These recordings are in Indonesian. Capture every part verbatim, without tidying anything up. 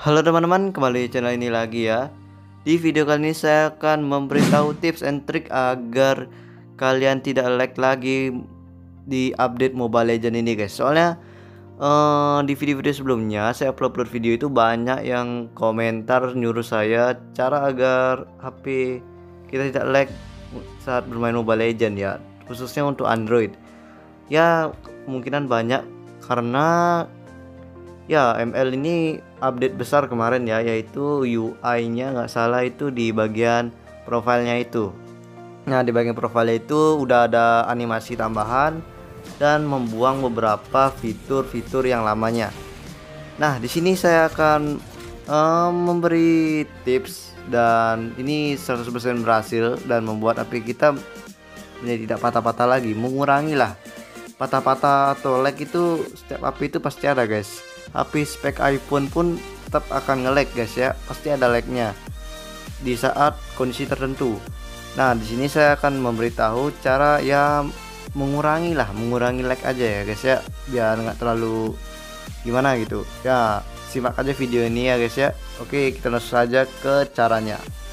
Halo teman-teman, kembali di channel ini lagi ya. Di video kali ini saya akan memberitahu tips and trick agar kalian tidak lag lagi di update Mobile Legends ini guys. Soalnya eh, di video-video sebelumnya saya upload video itu banyak yang komentar nyuruh saya cara agar H P kita tidak lag saat bermain Mobile Legends ya, khususnya untuk Android. Ya kemungkinan banyak karena ya M L ini update besar kemarin ya, yaitu U I-nya nggak salah itu di bagian profilnya itu. Nah di bagian profilnya itu udah ada animasi tambahan dan membuang beberapa fitur-fitur yang lamanya. Nah di sini saya akan um, memberi tips dan ini seratus persen berhasil dan membuat H P kita menjadi tidak patah-patah lagi, mengurangi lah patah-patah atau lag itu. Setiap H P itu pasti ada guys. H P spek iPhone pun tetap akan nge-lag guys ya, pasti ada lagnya di saat kondisi tertentu. Nah di sini saya akan memberitahu cara ya mengurangi lah, mengurangi lag aja ya guys ya, biar nggak terlalu gimana gitu ya. Simak aja video ini ya guys ya. Oke, kita langsung saja ke caranya.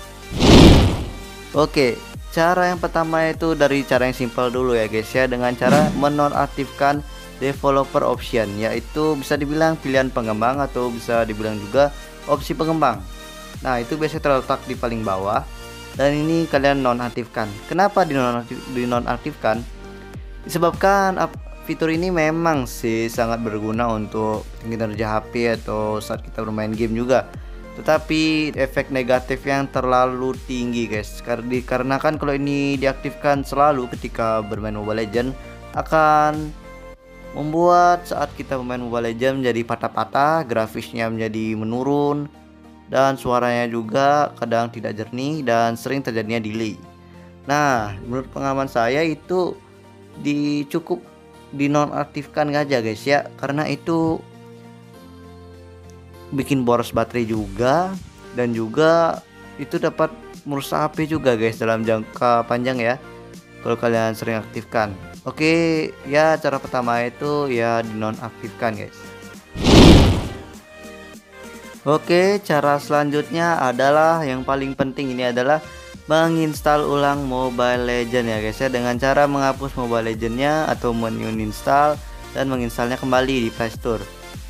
Oke, cara yang pertama itu dari cara yang simpel dulu ya guys ya, dengan cara menonaktifkan developer option, yaitu bisa dibilang pilihan pengembang atau bisa dibilang juga opsi pengembang. Nah itu biasanya terletak di paling bawah dan ini kalian nonaktifkan. Kenapa dinonaktifkan? Disebabkan fitur ini memang sih sangat berguna untuk kinerja H P atau saat kita bermain game juga, tetapi efek negatif yang terlalu tinggi guys. Karena kan kalau ini diaktifkan selalu ketika bermain Mobile Legends akan membuat saat kita bermain Mobile Legends menjadi patah-patah, grafisnya menjadi menurun, dan suaranya juga kadang tidak jernih dan sering terjadinya delay. Nah, menurut pengalaman saya itu dicukup dinonaktifkan aja guys ya, karena itu bikin boros baterai juga dan juga itu dapat merusak H P juga guys dalam jangka panjang ya kalau kalian sering aktifkan. Oke ya, cara pertama itu ya dinonaktifkan guys. Oke, cara selanjutnya adalah yang paling penting, ini adalah menginstal ulang Mobile Legends ya guys ya, dengan cara menghapus Mobile Legends-nya atau meninstall dan menginstalnya kembali di Play Store.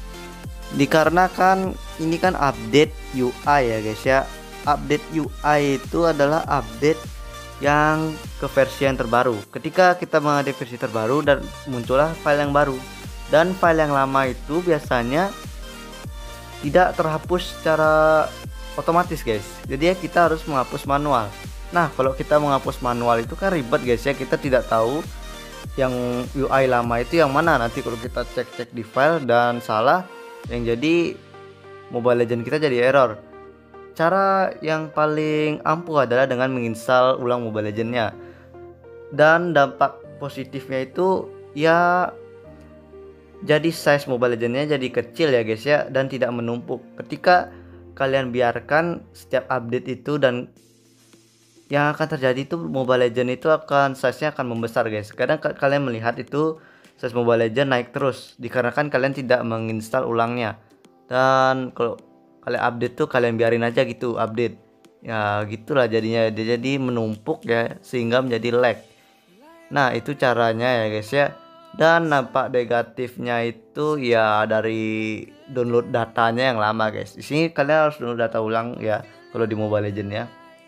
Dikarenakan ini kan update U I ya guys ya. Update U I itu adalah update yang ke versi yang terbaru. Ketika kita mengupdate versi terbaru dan muncullah file yang baru, dan file yang lama itu biasanya tidak terhapus secara otomatis guys. Jadi ya kita harus menghapus manual. Nah kalau kita menghapus manual itu kan ribet guys ya, kita tidak tahu yang U I lama itu yang mana. Nanti kalau kita cek-cek di file dan salah, yang jadi Mobile Legends kita jadi error. Cara yang paling ampuh adalah dengan menginstal ulang Mobile Legends-nya. Dan dampak positifnya itu ya jadi size Mobile Legends-nya jadi kecil ya guys ya, dan tidak menumpuk. Ketika kalian biarkan setiap update itu, dan yang akan terjadi itu Mobile Legends itu akan size-nya akan membesar guys. Kadang kalian melihat itu size Mobile Legends naik terus dikarenakan kalian tidak menginstal ulangnya. Dan kalau kalian update tuh kalian biarin aja gitu update ya, gitulah jadinya dia jadi menumpuk ya sehingga menjadi lag. Nah itu caranya ya guys ya. Dan nampak negatifnya itu ya dari download datanya yang lama guys. Di sini kalian harus download data ulang ya kalau di Mobile Legends ya.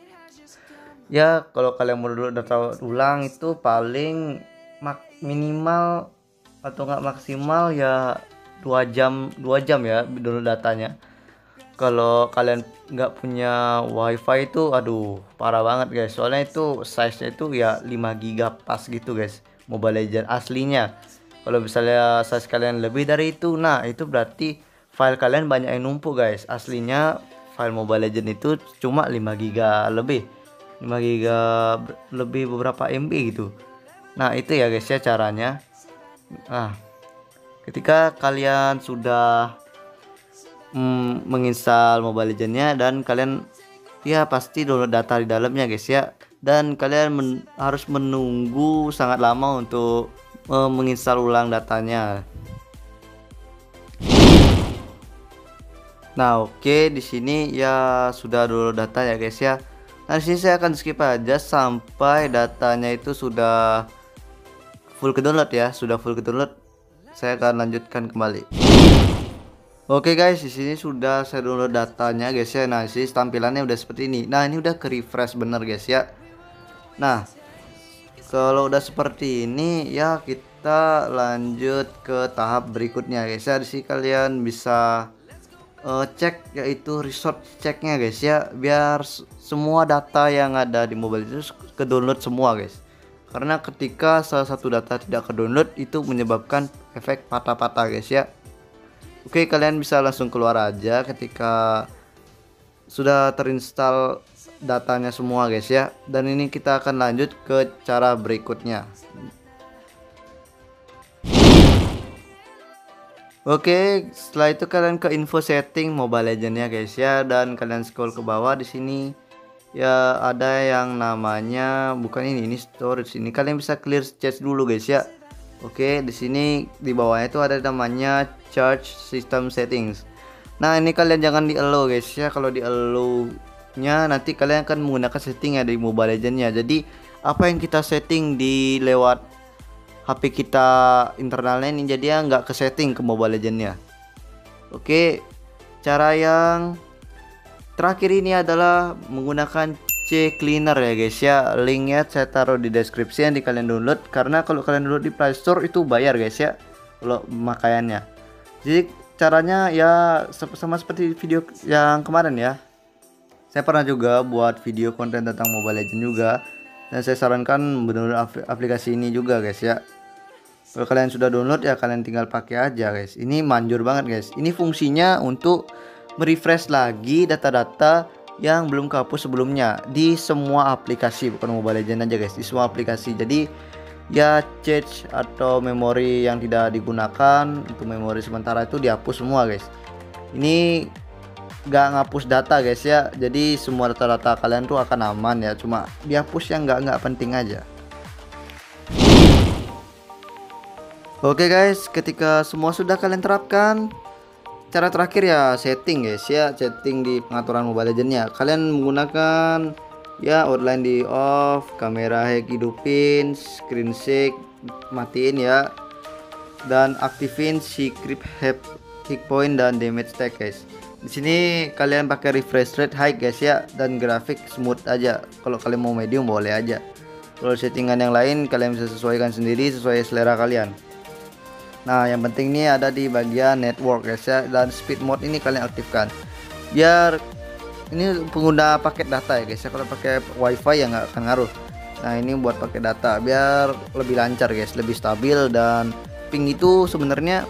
Ya kalau kalian mau download data ulang itu paling minimal atau enggak maksimal ya dua jam dua jam ya download datanya. Kalau kalian nggak punya wifi itu aduh parah banget guys, soalnya itu size nya itu ya lima giga pas gitu guys Mobile Legends aslinya. Kalau misalnya size kalian lebih dari itu, nah itu berarti file kalian banyak yang numpuk guys. Aslinya file Mobile Legends itu cuma lima giga lebih, lima giga lebih beberapa M B gitu. Nah itu ya guys ya caranya. Nah ketika kalian sudah Hmm, menginstal Mobile Legends-nya dan kalian ya pasti download data di dalamnya guys ya, dan kalian men harus menunggu sangat lama untuk uh, menginstal ulang datanya. Nah, oke, di sini ya sudah dulu data ya guys ya. Nah, di sini saya akan skip aja sampai datanya itu sudah full ke download ya, sudah full ke download. Saya akan lanjutkan kembali. Oke guys, di sini sudah saya download datanya guys ya. Nah, sini tampilannya udah seperti ini. Nah, ini udah ke refresh bener guys ya. Nah, kalau udah seperti ini ya kita lanjut ke tahap berikutnya guys ya. Di sini kalian bisa uh, cek yaitu resource checknya guys ya, biar semua data yang ada di mobile itu ke download semua guys. Karena ketika salah satu data tidak ke download itu menyebabkan efek patah-patah guys ya. Oke, kalian bisa langsung keluar aja ketika sudah terinstall datanya semua guys ya. Dan ini kita akan lanjut ke cara berikutnya. Oke, setelah itu kalian ke info setting Mobile Legends ya guys ya, dan kalian scroll ke bawah. Di sini ya ada yang namanya, bukan ini, ini storage. Ini kalian bisa clear cache dulu guys ya. Oke, di sini di bawahnya itu ada namanya charge system settings. Nah, ini kalian jangan di allow guys ya. Kalau di allow nya nanti kalian akan menggunakan setting ya di Mobile Legends-nya. Jadi apa yang kita setting di lewat H P kita internalnya ini jadi nggak ke setting ke Mobile Legends-nya. Oke, cara yang terakhir ini adalah menggunakan C Cleaner ya guys ya. Linknya saya taruh di deskripsi yang di kalian download, karena kalau kalian download di Play Store itu bayar guys ya kalau pemakaiannya. Jadi caranya ya sama seperti video yang kemarin ya. Saya pernah juga buat video konten tentang Mobile Legends juga, dan saya sarankan download aplikasi ini juga guys ya. Kalau kalian sudah download ya kalian tinggal pakai aja guys. Ini manjur banget guys. Ini fungsinya untuk merefresh lagi data-data yang belum kehapus sebelumnya di semua aplikasi, bukan Mobile Legends aja guys, di semua aplikasi. Jadi ya cache atau memori yang tidak digunakan untuk memori sementara itu dihapus semua guys. Ini gak ngapus data guys ya, jadi semua data-data kalian tuh akan aman ya, cuma dihapus yang nggak nggak penting aja. Oke guys, ketika semua sudah kalian terapkan, cara terakhir ya setting guys ya, setting di pengaturan Mobile Legends-nya. Kalian menggunakan ya outline di off, kamera hack hidupin, screen shake matiin ya, dan aktifin secret hit point dan damage tag guys. Di sini kalian pakai refresh rate high guys ya, dan grafik smooth aja. Kalau kalian mau medium boleh aja. Kalau settingan yang lain kalian bisa sesuaikan sendiri sesuai selera kalian. Nah, yang penting ini ada di bagian network guys ya, dan speed mode ini kalian aktifkan. Biar ini pengguna paket data ya guys ya, kalau pakai wifi ya nggak akan ngaruh. Nah, ini buat pakai data biar lebih lancar guys, lebih stabil. Dan ping itu sebenarnya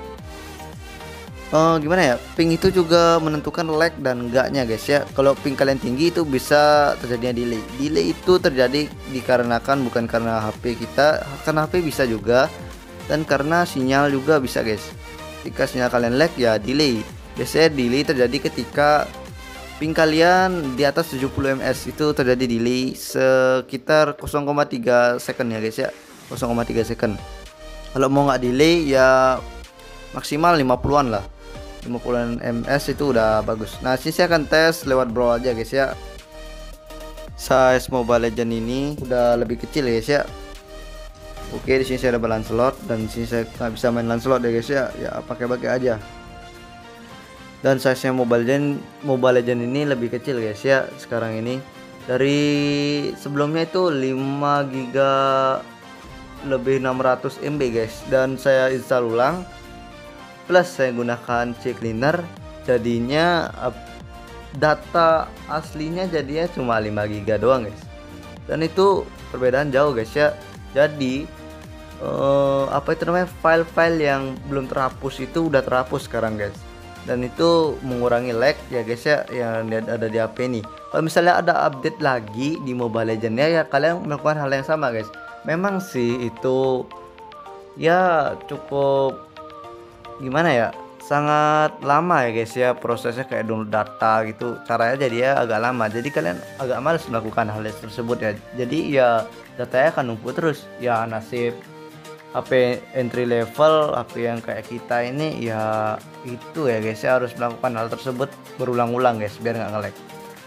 uh, gimana ya? Ping itu juga menentukan lag dan enggaknya guys ya. Kalau ping kalian tinggi itu bisa terjadinya delay. Delay itu terjadi dikarenakan bukan karena H P kita, karena H P bisa juga, dan karena sinyal juga bisa guys. Ketika sinyal kalian lag ya delay. Biasanya delay terjadi ketika ping kalian di atas tujuh puluh ms, itu terjadi delay sekitar nol koma tiga second ya guys ya, nol koma tiga second. Kalau mau nggak delay ya maksimal lima puluhan lah, lima puluhan ms itu udah bagus. Nah, sini saya akan tes lewat brawl aja guys ya. Size Mobile Legends ini udah lebih kecil guys ya. Oke, di sini saya ada Lancelot, dan di sini saya nggak bisa main Lancelot ya guys ya. Ya pakai-pakai aja. Dan size-nya Mobile Legends Mobile Legends ini lebih kecil guys ya sekarang ini. Dari sebelumnya itu lima giga lebih enam ratus M B guys, dan saya install ulang plus saya gunakan C Cleaner, jadinya data aslinya jadinya cuma lima giga doang guys. Dan itu perbedaan jauh guys ya. Jadi uh, apa itu namanya, file-file yang belum terhapus itu udah terhapus sekarang guys, dan itu mengurangi lag ya guys ya yang ada di H P ini. Kalau misalnya ada update lagi di Mobile Legends ya, ya kalian melakukan hal yang sama guys. Memang sih itu ya cukup gimana ya, sangat lama ya guys ya prosesnya, kayak download data gitu, caranya jadi ya agak lama. Jadi kalian agak males melakukan hal tersebut ya, jadi ya datanya akan numpuk terus. Ya nasib H P entry level, H P yang kayak kita ini ya itu ya guys ya, harus melakukan hal tersebut berulang-ulang guys biar nggak nge-lag.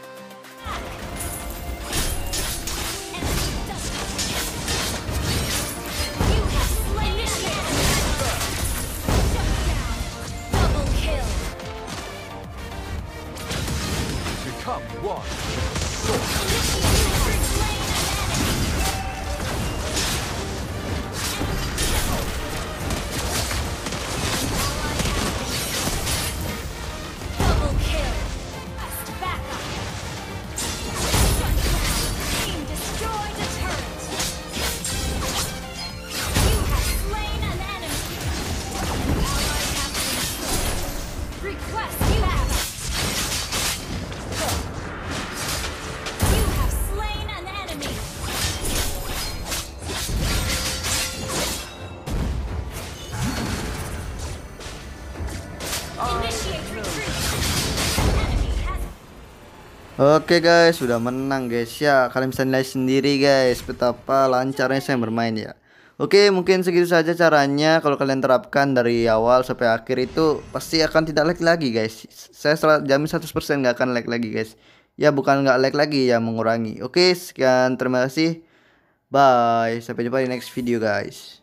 Oke guys, sudah menang guys ya. Kalian bisa nilai sendiri guys betapa lancarnya saya bermain ya. Oke, mungkin segitu saja caranya. Kalau kalian terapkan dari awal sampai akhir itu pasti akan tidak lag lagi guys. Saya jamin seratus persen nggak akan lag lagi guys. Ya bukan nggak lag lagi ya, mengurangi. Oke, sekian, terima kasih. Bye. Sampai jumpa di next video guys.